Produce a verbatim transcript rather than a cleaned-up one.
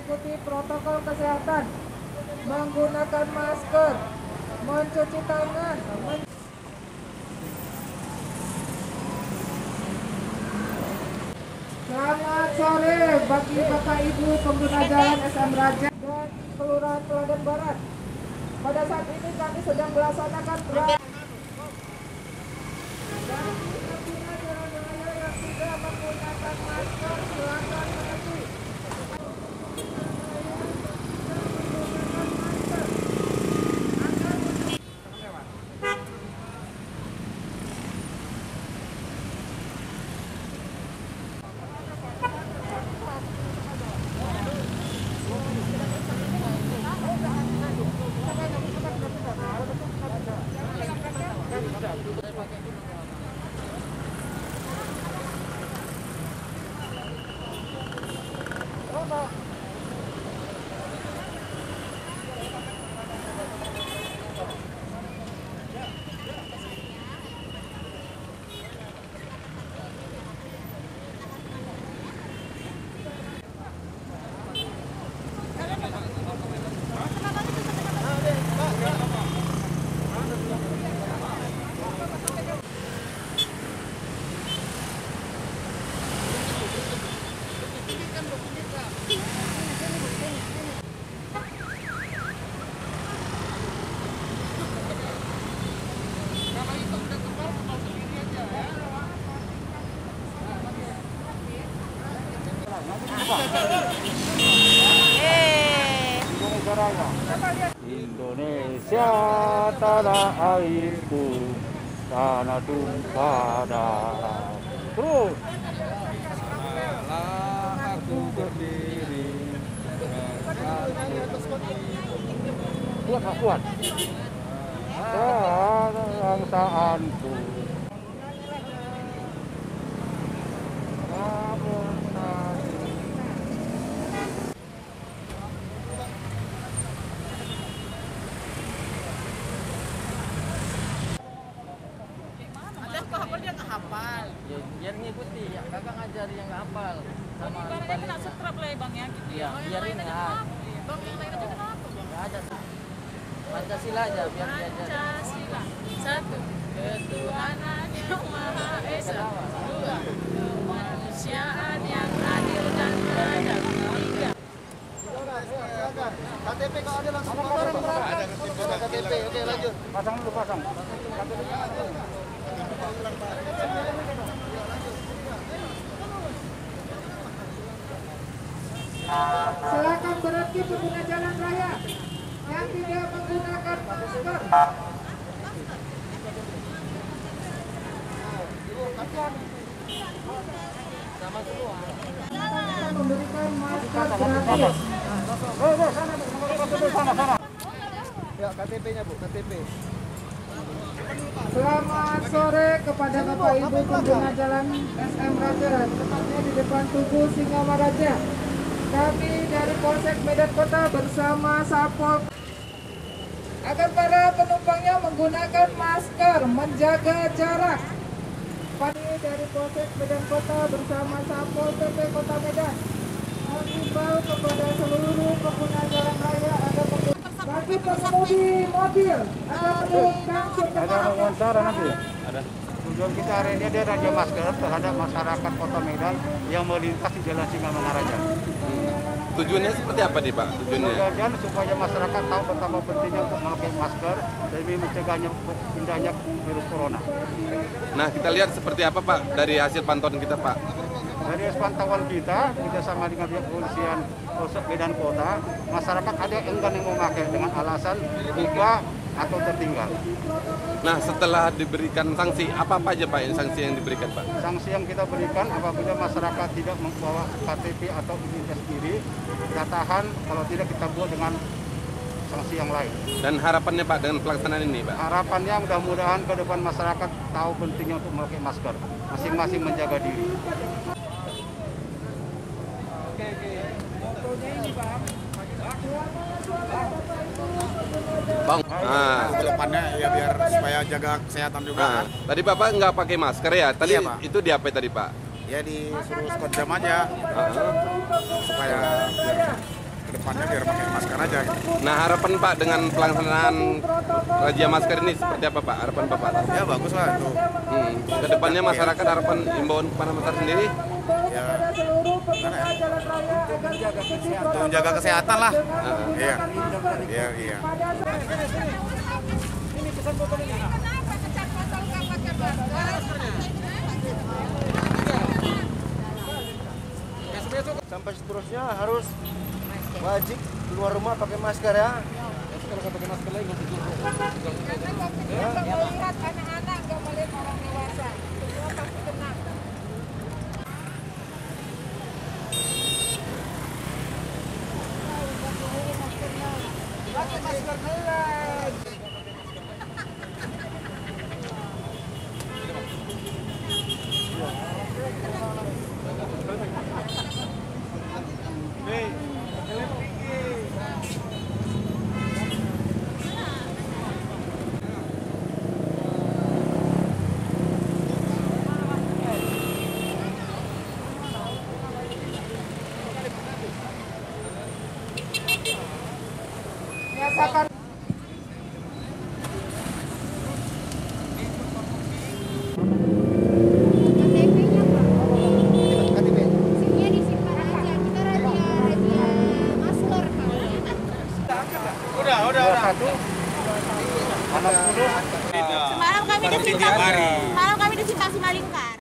mengikuti protokol kesehatan, menggunakan masker, mencuci tangan. Men Selamat sore bagi Bapak Ibu pengguna jalan S M Raja dan Kelurahan Teladan Barat. Pada saat ini kami sedang melaksanakan berat. Bagi pengguna jalan raya yang tidak menggunakan masker, silakan mengerti. Indonesia tanah airku, tanah tumpah darah. Terus. Malah aku berdiri. Kuat, kuat. Bangsaanku. Dia nggak hafal, ya, biar ngikuti, ya kakak ngajari yang nggak hafal sama ibaratnya kena sutrap lah ya bang ya gitu ya, ya. biar ini ya. Bang yang lain aja kenapa bang? Nggak ada, Pancasila aja biar diajarin. Pancasila satu, ketuhanan yang maha esa, dua, kemanusiaan yang adil dan beradab, tiga. K T P kalau ada langsung orang berangkat. K T P, oke lanjut. Pasang dulu, pasang. Silakan berhenti pengguna jalan raya yang tidak menggunakan masker. Sama semua. Memberikan masker gratis. Ya, K T P-nya Bu, K T P. Selamat sore kepada Bapak Ibu pengguna jalan S M Raja, tepatnya di depan Tugu Singamaraja. Kami dari Polsek Medan Kota bersama Satpol agar para penumpangnya menggunakan masker, menjaga jarak. Kami dari Polsek Medan Kota bersama Satpol P P Kota Medan mengimbau kepada seluruh pengguna jalan raya agar bagi pengemudi mobil agar menurunkan Ada wawancara nanti ya? Ada. Tujuan kita hari ini ada raja masker terhadap masyarakat Kota Medan yang melintas di Jalan Singamangaraja. Tujuannya seperti apa nih Pak? Tujuannya? Tujuan supaya masyarakat tahu betapa pentingnya untuk memakai masker demi mencegahnya pindahnya virus corona. Nah kita lihat seperti apa Pak dari hasil pantauan kita Pak? Dari pantauan kita, kita sama dengan pihak kepolisian Polsek Medan Kota, masyarakat ada yang enggan yang memakai dengan alasan lupa atau tertinggal. Nah setelah diberikan sanksi, apa-apa aja Pak yang sanksi yang diberikan Pak? Sanksi yang kita berikan apabila masyarakat tidak membawa K T P atau identitas diri, kita tahan, kalau tidak kita buat dengan sanksi yang lain. Dan harapannya Pak dengan pelaksanaan ini Pak? Harapannya mudah-mudahan ke depan masyarakat tahu pentingnya untuk memakai masker, masing-masing menjaga diri. Bang, ah. Kedepannya ya biar supaya jaga kesehatan juga. Nah, tadi Bapak nggak pakai masker ya? Tadi Iya, Pak. itu di apa tadi Pak? Ya disuruh skot jam aja Uh-huh. supaya biar harapannya biar pakai masker aja. Gitu. Nah, harapan Pak dengan pelaksanaan razia masker ini seperti apa Pak? Harapan Bapak? Ya bagus lah itu. Hmm. Kedepannya masyarakat harapan imbauan kepada masyarakat sendiri? Ya, untuk menjaga kesehatan lah. Uh, Iya, iya, iya. Sampai seterusnya harus wajib keluar rumah pakai masker ya. Kalau nggak pakai masker lagi nggak Karena nggak melihat anak-anak, nggak melihat orang dewasa. Semua pasti kena. Pakai masker kelas. Biasakan K T P-nya Pak. SIM-nya disimpan aja. Kita razia razia masker Pak. Udah, udah, udah. Satu. Semalam kami di Simpang, semalam kami di Simpang Simalingkar.